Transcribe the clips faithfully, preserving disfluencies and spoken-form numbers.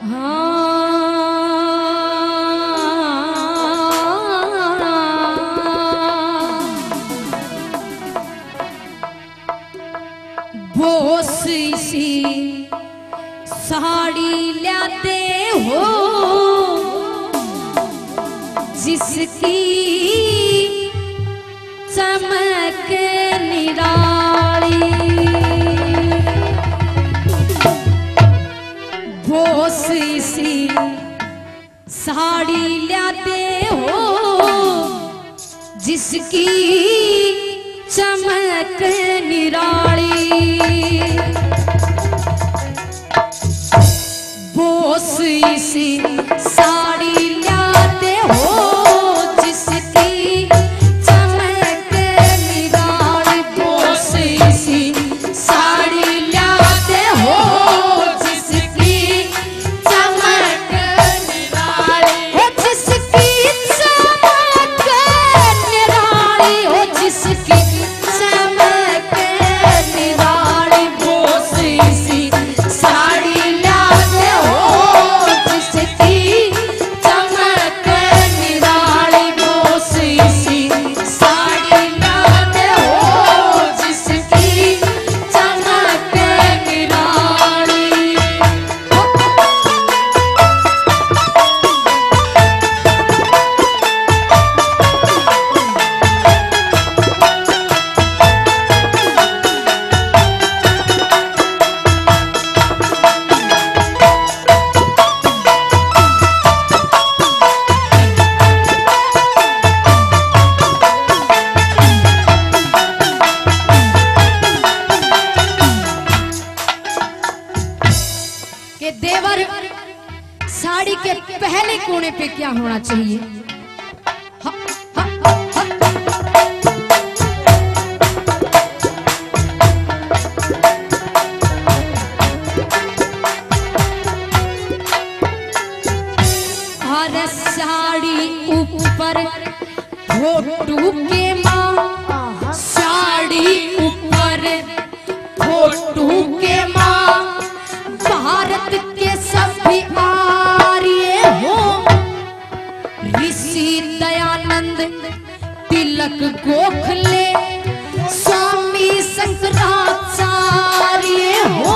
बोस सी साड़ी लाते हो जिसकी चमक निराली, बोस सी साड़ी लाते हो जिसकी चमक निराली, बोस सी साड़ी लाते हो जिसकी चमक निराली, बोस सी साड़ी लाते हो जिसकी चमक निराली, हो जिसकी चमक निराली, हो जिसकी चमक निराली, बोस सी साड़ी लाते हो जिसकी चमक निराली, बोस सी साड़ी लाते हो जिसकी चमक निराली। कि देवर साड़ी के पहले कोने पे क्या होना चाहिए? हा, हा, हा, हा। अरे साड़ी ऊपर फोटू के माँ, साड़ी ऊपर फोटू के माँ, भारत के सभी आर्य हो, ऋषि दयानंद तिलक गोखले स्वामी शंकराचार्य हो,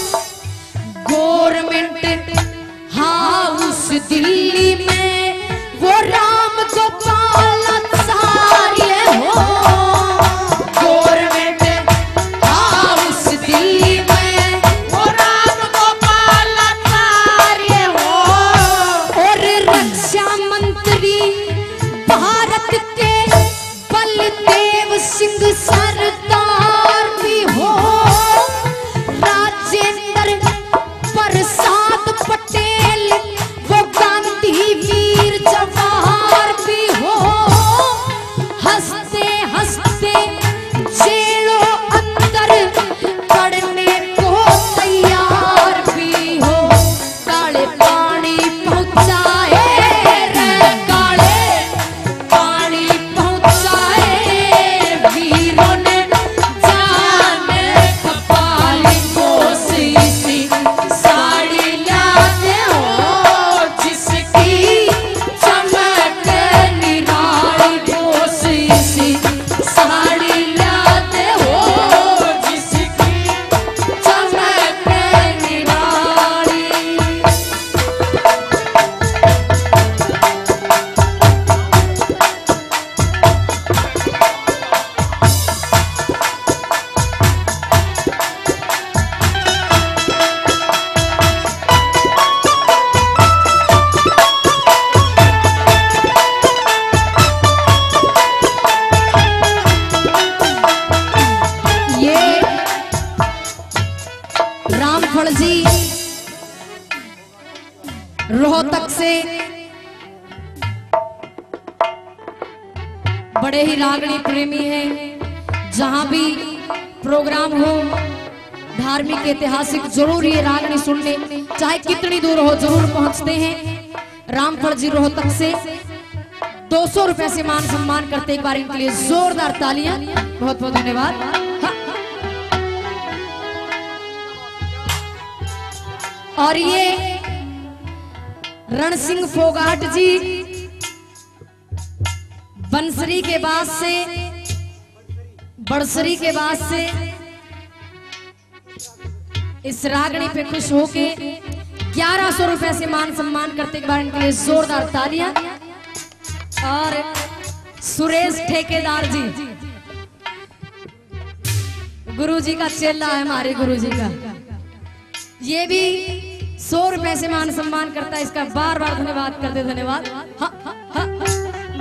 गवर्नमेंट हाउस दिल्ली में वो राम गोपालाचार्य हो, गवर्नमेंट हाउस दिल्ली में वो राम गोपालाचार्य हो, और रक्षा मंत्री भारत के बलदेव सिंह सरदार भी हो, राजेंद्र प्रसाद पटेल वो गांधी वीर जवाहर भी हो, हंसते हंसते जेलों अंदर पड़ने को तैयार भी हो, काले पानी पहुंचाए रे काले पानी पहुंचाए वीरों ने जान खपाली, बोस सी साड़ी लाते हो जिसकी चमक निराली, बोस सी साड़ी लाते हो जिसकी चमक निराली। ये रामफल जी रोहतक से बड़े ही रागणी प्रेमी हैं, जहां भी प्रोग्राम हो धार्मिक ऐतिहासिक जरूर ये रागनी सुनने, चाहे कितनी दूर हो जरूर पहुंचते हैं। रामफल जी रोहतक से दो सौ रुपए से मान सम्मान करते, एक बार इनके लिए जोरदार तालियां, बहुत बहुत धन्यवाद। और ये रण सिंह फोगाट जी बंसरी के बाद से बड़सरी के बाद से इस रागनी पे खुश होके ग्यारह सौ रुपए से मान सम्मान करते एक बार इनके लिए जोरदार तालियां। और सुरेश ठेकेदार जी गुरुजी का चेला है, हमारे गुरुजी का, ये भी सौ रुपए से मान सम्मान करता है। इसका बार बार धन्यवाद करते धन्यवाद। हा, हा, हा, हा।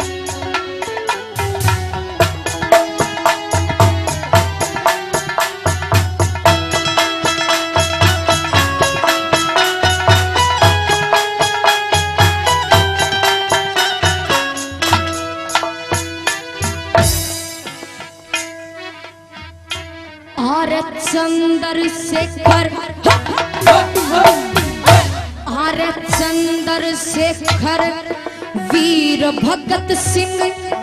चंद्रशेखर आरे चंद्रशेखर वीर भगत सिंह,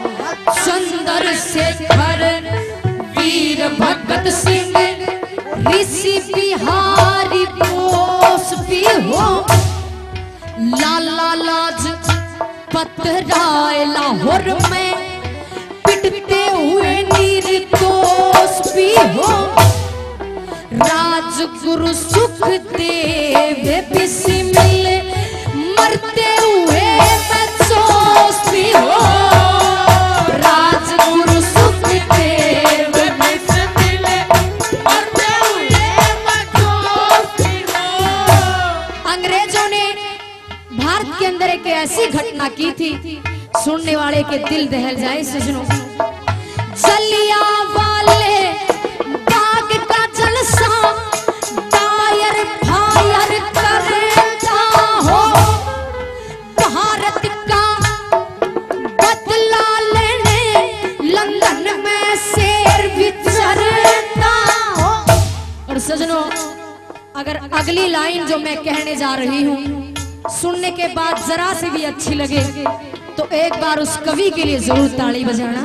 चंद्रशेखर वीर भगत सिंह ऋषि बिहारी बोस भी हो, लाला लाजपत राय लाहौर में पिटते हुए निर्दोष भी हो, राजगुरु सुखदेव बिस्मिल मरते हुए बदसोस भी हो, राजगुरु सुखदेव बिस्मिल मरते हुए बदसोस भी हो। अंग्रेजों ने भारत के अंदर एक ऐसी घटना की थी, सुनने वाले के दिल दहल जाए सजनों। जलियांवाले बाग का जलसा दायर फायर करता हो, भारत का बदला लेने लंदन में शेर विचरता हो। और सजनों, अगर अगली लाइन जो मैं कहने जा रही हूँ सुनने के बाद जरा से भी अच्छी लगे तो एक बार उस कवि के लिए जरूर ताली बजाना।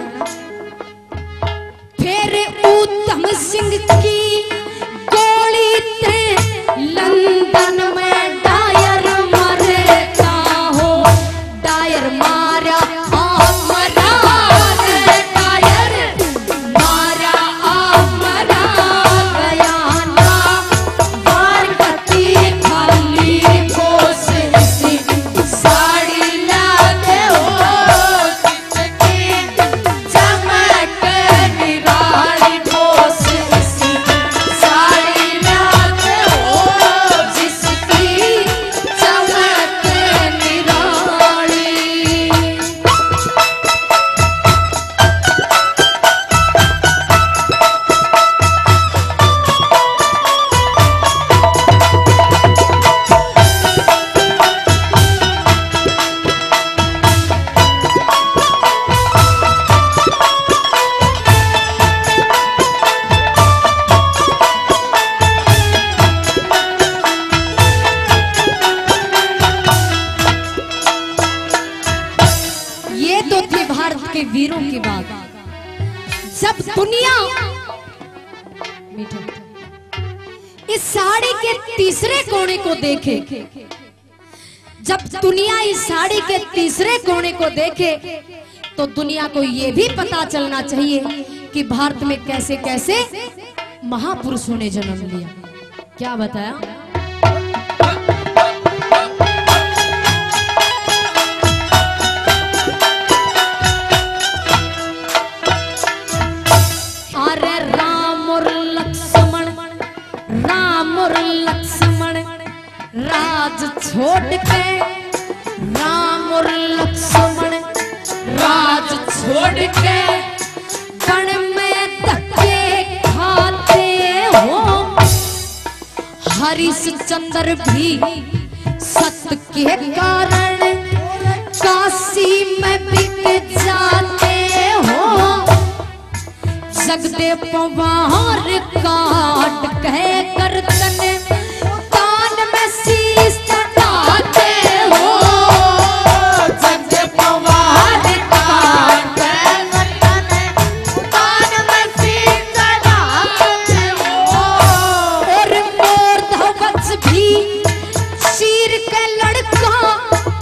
फिर उत्तम सिंह की गोली थे लंदन में डायर मरता हो, डायर मारा आप मरा डायर मारा आप मरा गया ना, वारकती खाली कोस सी साड़ी लाते हो, किसकी चमक निराली कोस सी साड़ी लाते हो, जिसकी चमक निराली। ये तो थी भारत के वीरों की बात। जब दुनिया इस साड़ी के तीसरे कोने को देखे, जब दुनिया इस साड़ी के तीसरे कोने को देखे तो दुनिया को यह भी पता चलना चाहिए कि भारत में कैसे कैसे महापुरुषों ने जन्म लिया। क्या बताया? अरे राम और लक्ष्मण, राम और लक्ष्मण राज छोड़ के, राम और लक्ष्मण राज छोड़ के कण में धक्के खाते हो, हरिश्चंद्र भी सत्य के कारण काशी में बिक जाते हो, जगदे पवार काट कह करतन तान में शीश चढ़ाते हो, जगदे पवार काट कह करतन तान में शीश चढ़ाते हो। और मोर धवच भी शीर के लड़का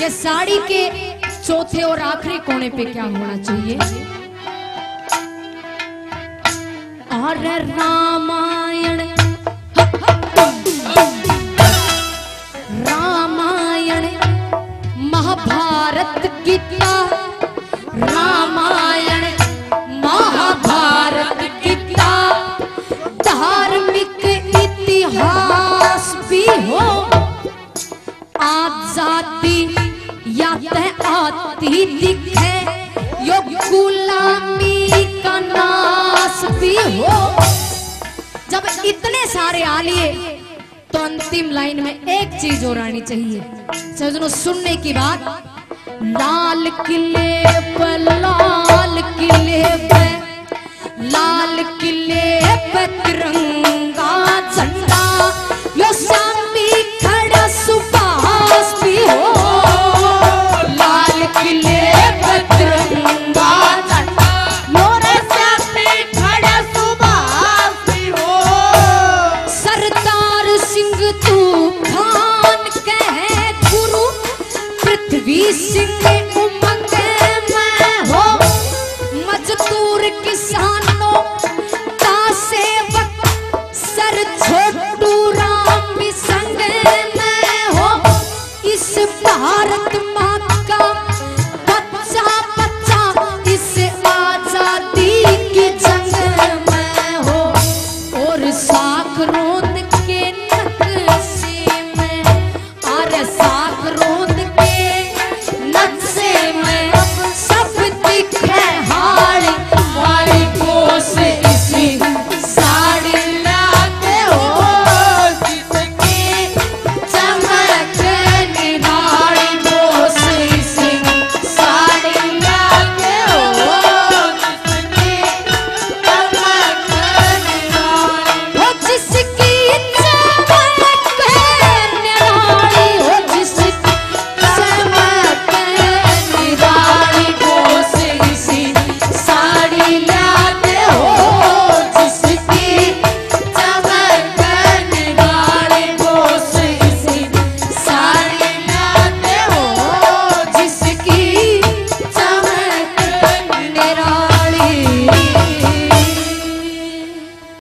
कि साड़ी के चौथे और आखिरी कोने पे क्या होना चाहिए। और रामायण रामायण महाभारत गीता, रामायण महाभारत गीता, धार्मिक इतिहास भी हो, आजादी या तय आती दिखे, यो गुलामी का नाश भी हो। जब इतने सारे आ लिए तो अंतिम लाइन में एक चीज और आनी चाहिए, सजनों सुनने की बात। लाल किले